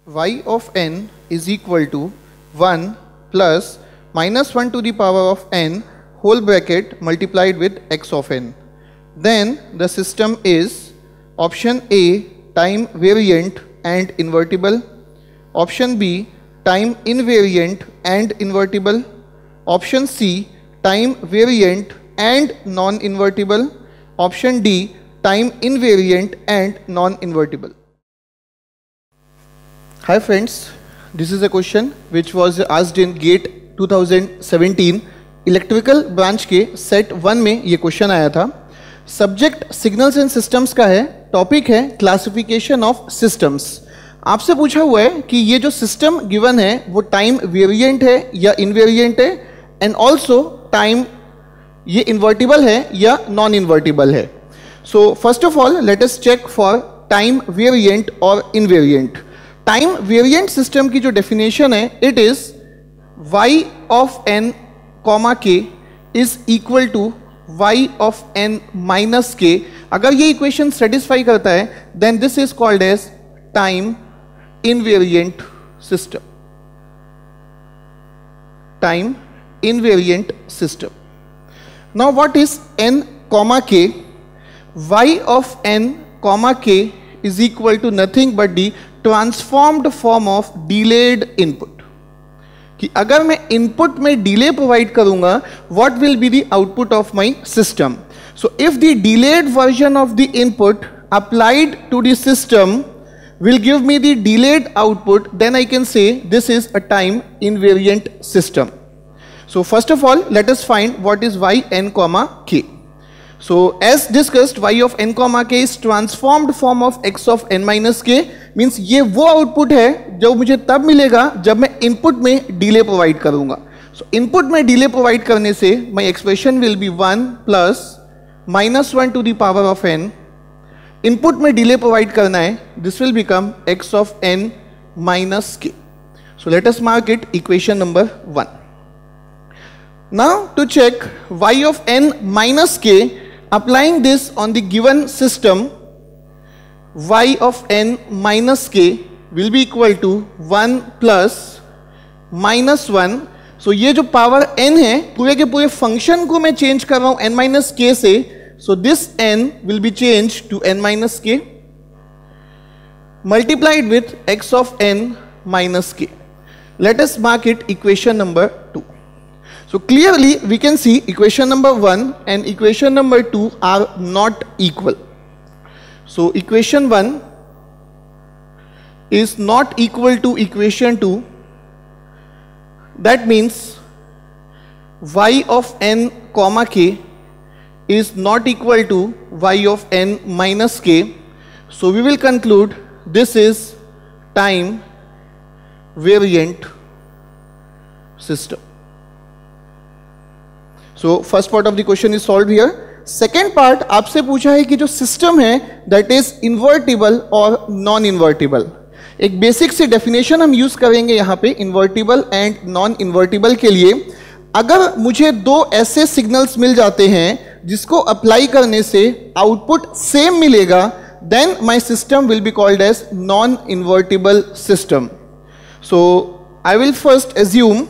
y of n is equal to 1 plus minus 1 to the power of n whole bracket multiplied with x of n. Then the system is option A time variant and invertible, option B time invariant and invertible, option C time variant and non-invertible, option D time invariant and non-invertible. Hi friends, this is a question which was asked in GATE 2017 electrical branch के set 1 में ये question आया था. Subject signals and systems का है, topic है classification of systems. आपसे पूछा हुआ है कि ये जो सिस्टम गिवन है वो टाइम वेरिएंट है या इनवेरिएंट है, एंड ऑल्सो टाइम ये इन्वर्टिबल है या नॉन इन्वर्टिबल है. So first of all let us check for time variant और इनवेरिएंट. टाइम वेरिएंट सिस्टम की जो डेफिनेशन है, it is y of n comma k is equal to y of n minus k. अगर ये equation satisfy करता है then this is called as time invariant system. Time invariant system. Now what is n comma k? y of n comma k is equal to nothing but the transformed form of delayed input. कि अगर मैं input में delay provide करूंगा, what will be the output of my system. So if the delayed version of the input applied to the system will give me the delayed output, then I can say this is a time invariant system. So first of all let us find what is y n comma k. So as discussed, y of n comma k is transformed form of x of n minus k, means ये वो output है जो मुझे तब मिलेगा जब मैं input में डिले प्रोवाइड करूंगा. सो इनपुट में डिले प्रोवाइड करने से my expression will be 1 plus minus 1 to the power of n. Input में डिले प्रोवाइड करना है, this will become x of n minus k. So let us mark it equation number 1. Now to check y of n minus k, applying this on the given system, y of n minus k will be equal to 1 plus minus 1. So ये जो power n है, पूरे के पूरे function को मैं change कर रहा हूं n minus k से. So this n will be changed to n minus k multiplied with x of n minus k. Let us mark it equation number 2. So clearly we can see equation number 1 and equation number 2 are not equal. So equation 1 is not equal to equation 2. That means y of n comma k is not equal to y of n minus k. So we will conclude this is time variant system. So first part of the question is solved here. Second part आपसे पूछा है कि जो system है that is invertible और non invertible. एक basic सी definition हम यूज करेंगे यहाँ पे इन्वर्टिबल एंड नॉन इन्वर्टिबल के लिए. अगर मुझे दो ऐसे सिग्नल्स मिल जाते हैं जिसको अप्लाई करने से आउटपुट सेम मिलेगा, then my system will be called as non invertible system. So I will first assume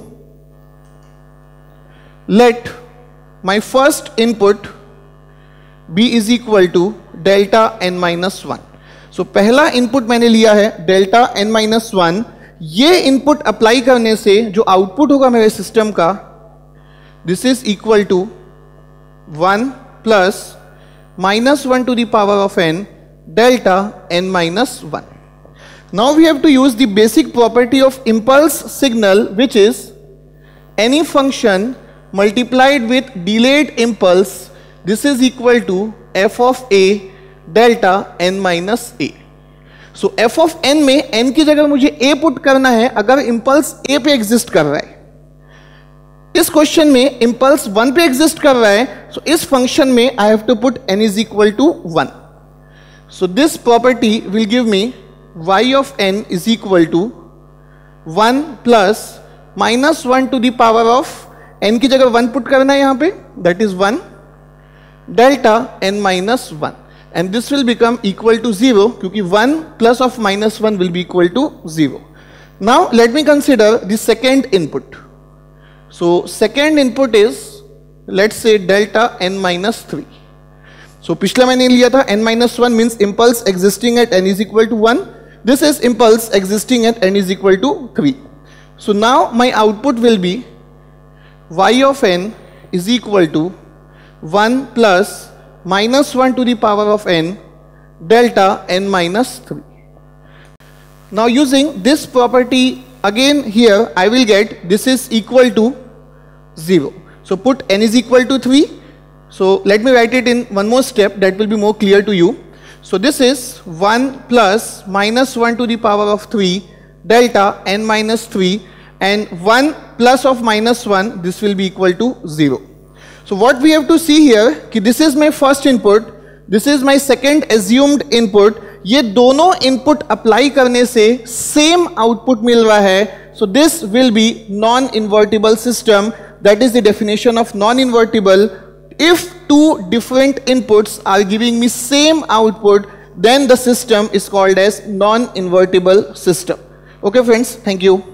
let my first input b is equal to delta n minus 1. So पहला input मैंने लिया है delta n minus 1. ये input apply करने से जो output होगा मेरे सिस्टम का, this is equal to 1 plus minus 1 to the power of n delta n minus 1. Now we have to use the basic property of impulse signal, which is any function multiplied with delayed impulse, this is equal to f of a delta n minus a. So f of n में n की जगह मुझे a put करना है अगर impulse a पे exist कर रहा है. इस क्वेश्चन में इम्पल्स 1 पे एग्जिस्ट कर रहा है, सो इस फंक्शन में I have to put n is equal to 1. So this property will give me y of n is equal to 1 plus minus 1 to the power of n की जगह 1 put करना है यहां पे, that is 1 delta n minus 1. and this will become equal to 0 क्योंकि 1 plus of minus 1 will be equal to 0. Now let me consider the second input. So second input is, let's say, delta n minus 3. So पिछला मैंने लिया था n minus 1 means impulse existing at n is equal to 1. This is impulse existing at n is equal to 3. So now my output will be y of n is equal to 1 plus minus 1 to the power of n delta n minus 3. Now using this property again here, I will get this is equal to 0. So put n is equal to 3. So let me write it in one more step, that will be more clear to you. So this is 1 plus minus 1 to the power of 3 delta n minus 3, and 1 plus of minus 1, this will be equal to 0. So what we have to see here कि this is my first input, this is my second assumed input. ये दोनों input apply करने से same output मिल रहा है. So this will be non-invertible system. That is the definition of non-invertible. If two different inputs are giving me same output, then the system is called as non-invertible system. Okay friends, thank you.